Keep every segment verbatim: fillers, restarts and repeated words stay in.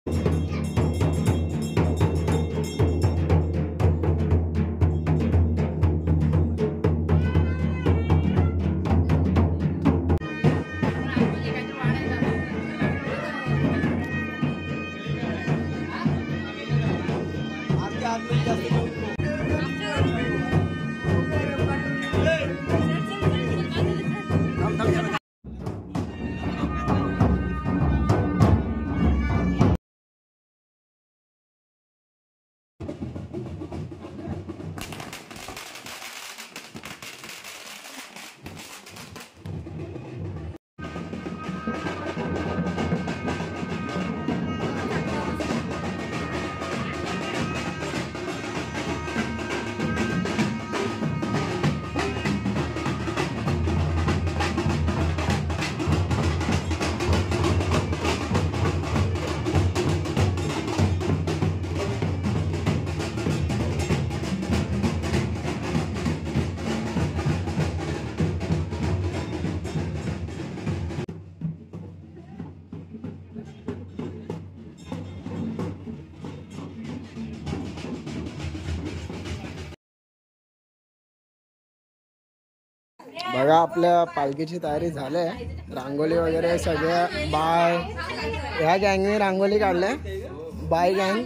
बघा आपल्या पालखीची तयारी झाली आहे. रांगोली वगैरे सगळ्या बाय ह्या गँगने रांगोली काढल्या. बाय गँग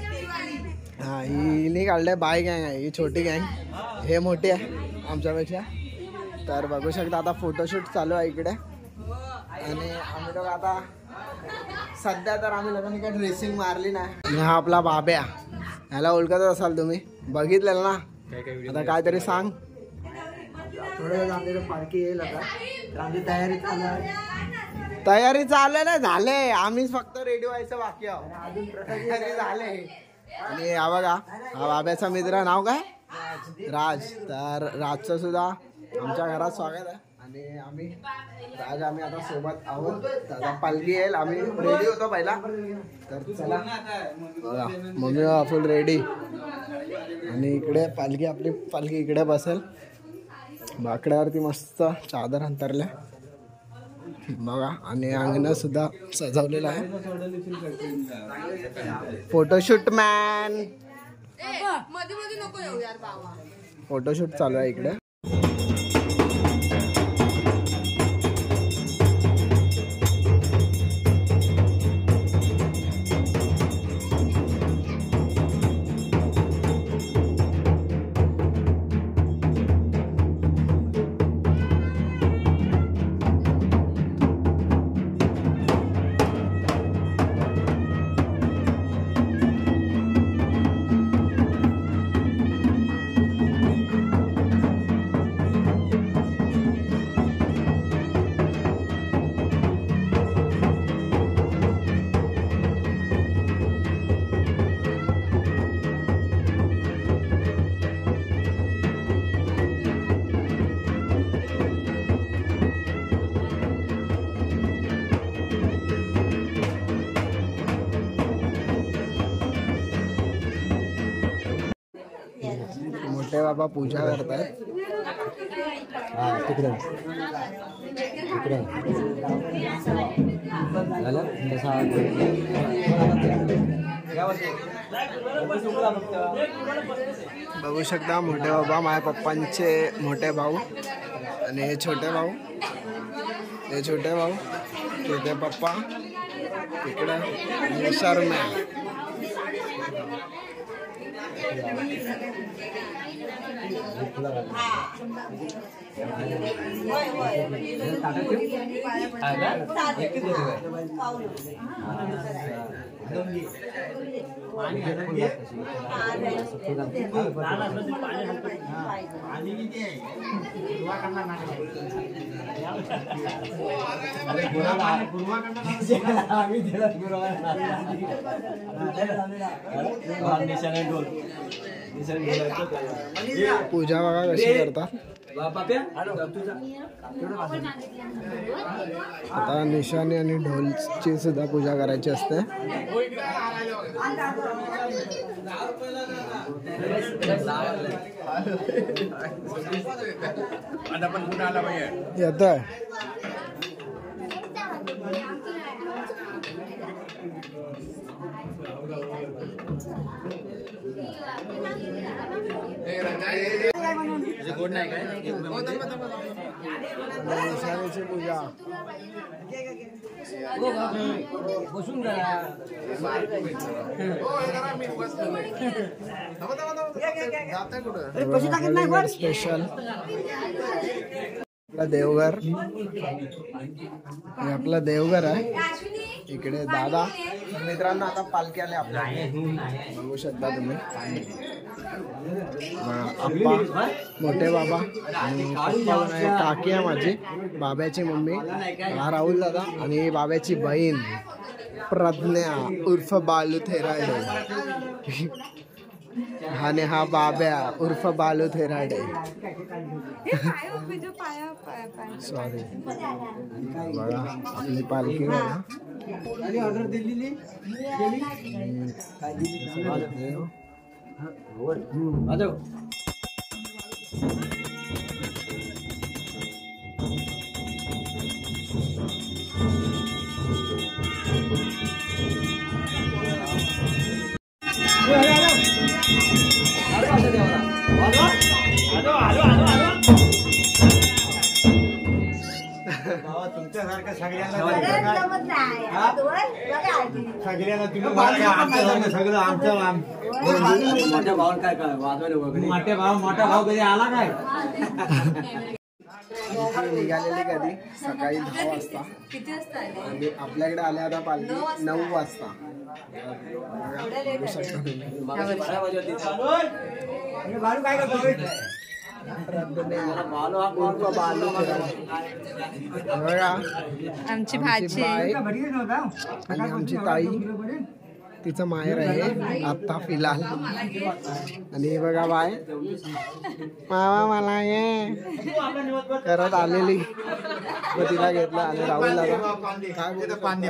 हा हिने काढले. बाय गँग आहे ही छोटी गँग, हे मोठी आहे आमच्यापेक्षा. तर बघू शकता आता फोटोशूट चालू आहे इकडे. आणि आम्ही लोक आता सध्या तर आम्ही लोकांनी काही ड्रेसिंग मारली नाही. आणि हा आपला बाब्या, ह्याला ओळखत असाल तुम्ही, बघितलेलं ना. आता काहीतरी सांग. थोड्या वेळ आमच्याकडे पालखी येईल आता, तर आमची तयारी चालू आहे. तयारी चालू नाही झाले, आम्हीच फक्त रेडी व्हायचं बाकी आहोत. अजून तयारी झाले. आणि हा बघा हा बाब्याचा मित्र, नाव काय? राज. तर राजचं सुद्धा आमच्या घरात स्वागत आहे. आणि आम्ही राज आम्ही आता सोबत आहोत. आता पालखी येईल, आम्ही रेडी होतो पहिला. तर चला बघा मम्मी फुल रेडी. आणि इकडे पालखी, आपली पालखी इकडे बसेल बाकड्यावरती, मस्त चादर अंतरल्या बघा. आणि अंगण सुद्धा सजवलेलं आहे. फोटोशूट मॅन, फोटोशूट चालू आहे इकडे. मोठे बाबा पूजा करतात. तिकडे तिकडे बघू शकता मोठे बाबा, माझ्या पप्पांचे मोठे भाऊ. आणि हे छोटे भाऊ, हे छोटे भाऊ, छोटे पप्पा इकडे. शर्मा पूजा बघा कशी करतात. आता निशाणी आणि ढोलची सुद्धा पूजा करायची असते. येतोय विषारीची पूजा बसून स्पेशल आपला देवघर हे आपलं देवघर आहे. इकडे दादा मित्रांनो आता पालखी आले आपल्या बघू शकता तुम्ही. आप्पा मोठे बाबा आणि पप्पा आहे, काकी आहे माझी बाब्याची मम्मी, हा राहुल दादा आणि बाब्याची बहीण प्रज्ञा उर्फ बालू थेराडे आणि हा बाब्या उर्फ बालू थेराडे. सॉरी बघा आपली पालखी बघा. ऑर्डर दिलेली तुमच्यासारखं सगळ्यांना सगळं आमच्या मोठ्या भाव काय काय मोठ्या भाव मोठा भाव कधी आला काय निघालेली कधी सकाळी दहा वाजता आणि आपल्याकडे आले आता पालखी नऊ वाजता. काय करतो आमची भाजी आणि आमची ताई तिचं माहेर आहे आता फिलहाल. आणि बघा बाय मामा मला ये करत आलेली मग तिला घेतला. आणि राहुल दादा काय बोलतो पाणी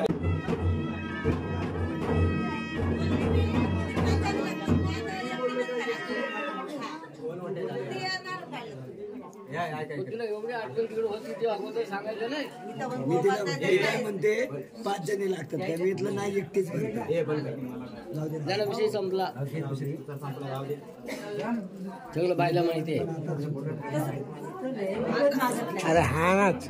म्हणते पाच जणी लागतात त्या मी इथलं नाही एकटीच विषय संपला सगळं बायला माहिती आहे. अरे हा नाच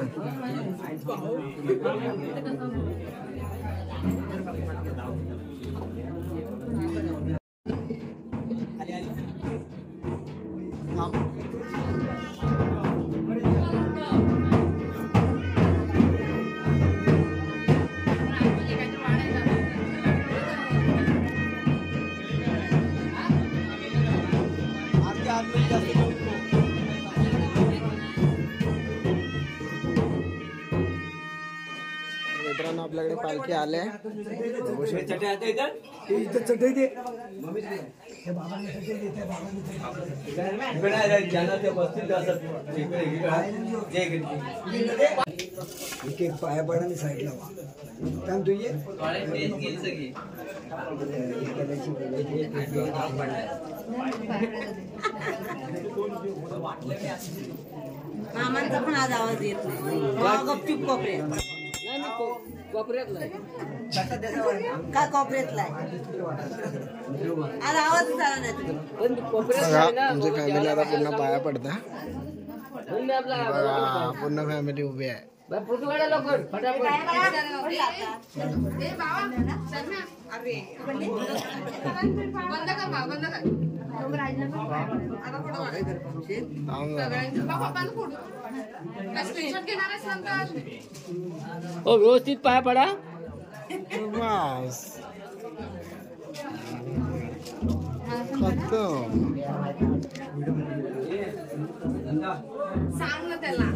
मित्रांनो आपल्याकडे पालखी आले. पाया पडा साईडला काम तुझे मामांचा पण आज आवाज येत नाही. गपचूप कोपऱ्यात कोपऱ्यातला काय कोपऱ्यातला आज आवाज झाला नाही. आमची फॅमिली आता पूर्ण पाया पडता. पूर्ण फॅमिली उभी आहे. व्यवस्थित पाया पडा. सांग ना त्याला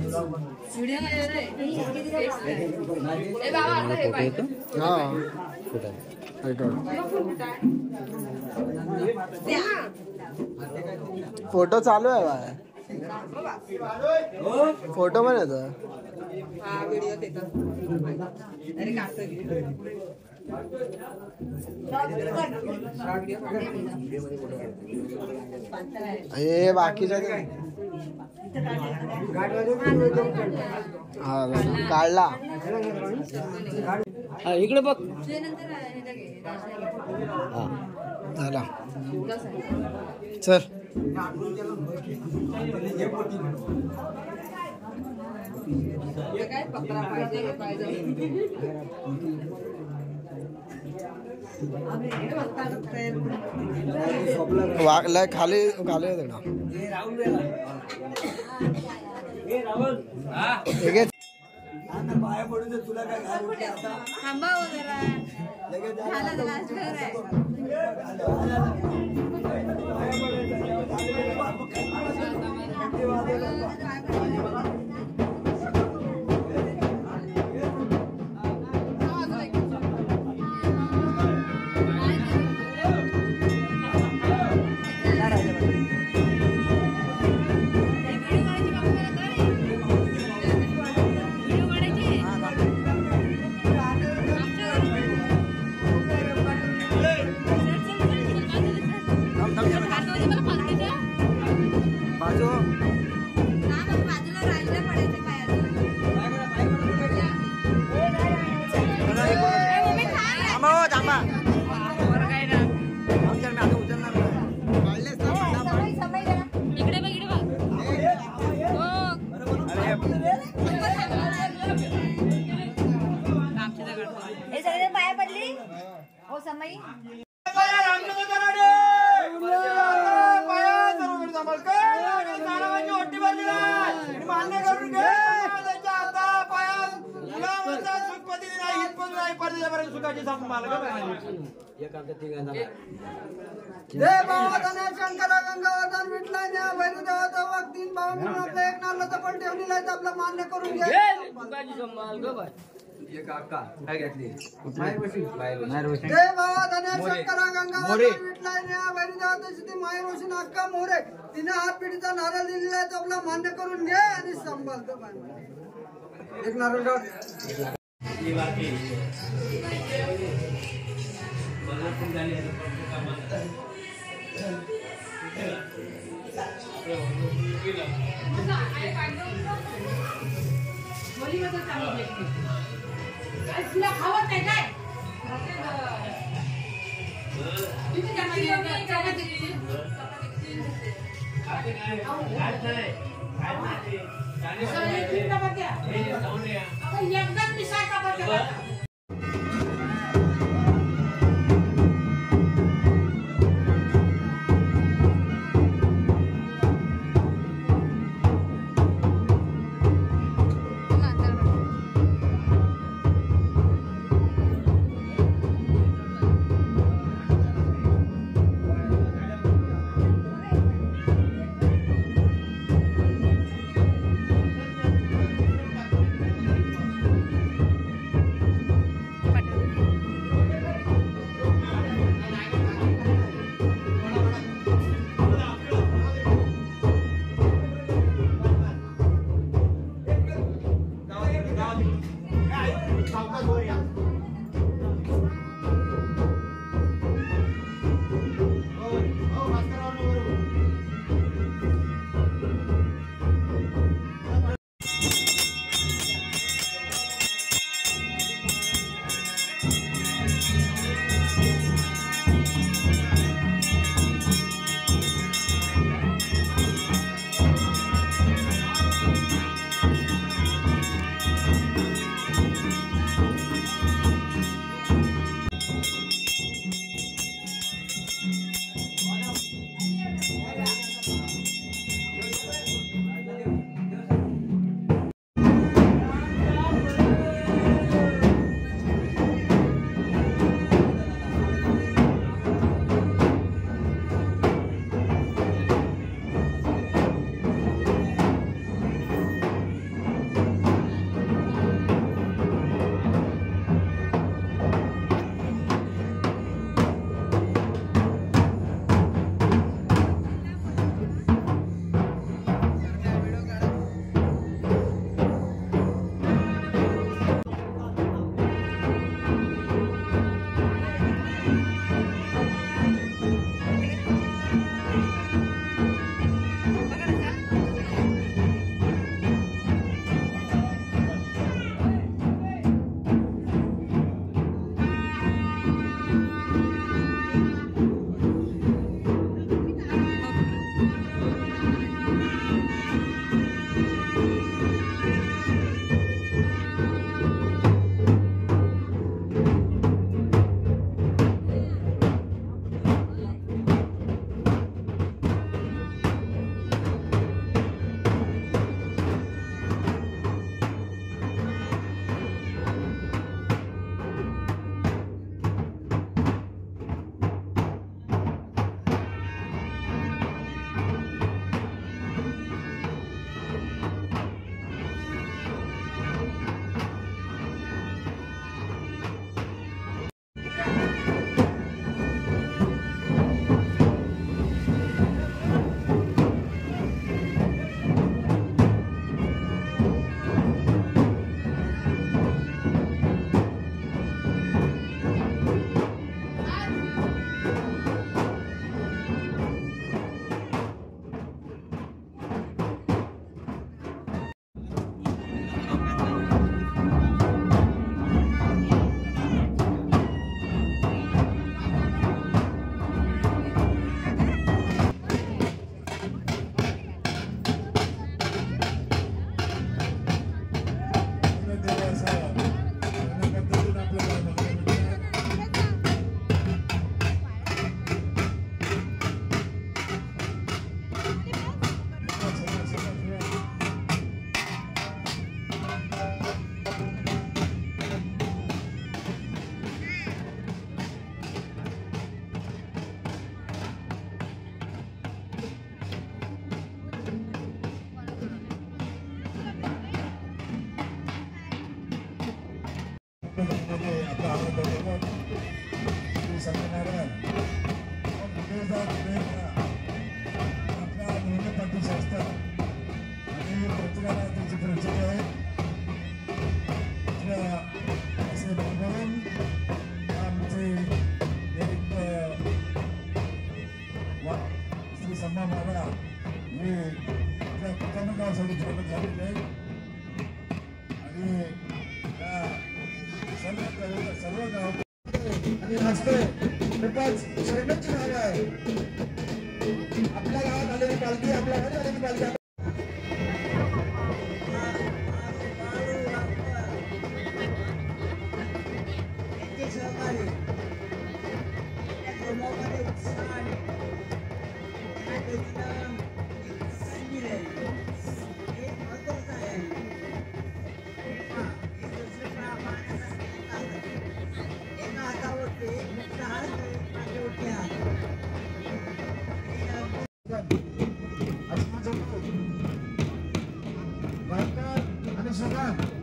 फोटो चालू आहे बाय. फोटो पण येतो. हे बाकीच्या काढला इकडे बघ. झाला चल. वागलाय खाली खाली पाया पडून तुला काय थांबा हो जरा. झालं तर last घर आहे. शंकरा गंगावर्धन विठलाने वैद्यदेवाचा वाघ तीन भाव म्हणून आपल्या एक नारळाचा पण ठेवलेला आहे आपला मान्य करून घ्या. शंकरा गंगावर्धन विठलाने वैद्यदेवाचा सिद्धी माय रोशन अक्का मोरे तिने हात पिढीचा नारळ दिलेला आहे आपला मान्य करून घ्या आणि संभालतो एक नारळ खावत नाही काय एकदम खूपच शर्मेची भाव आहे. आपल्या गावात आलेली पालखी आपल्या घरी आलेली पालखी आणि सुगा